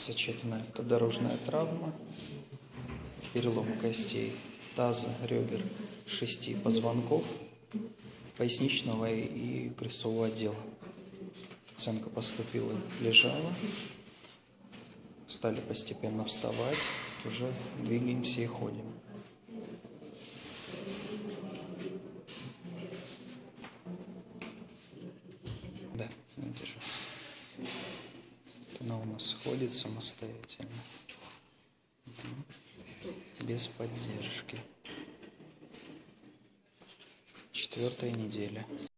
Сочетанная дорожная травма, перелом костей таза, ребер, 6 позвонков, поясничного и крестцового отдела. Пациентка поступила, лежала, стали постепенно вставать, уже двигаемся и ходим. Да, не держится. Она у нас ходит самостоятельно, без поддержки. 4-я неделя.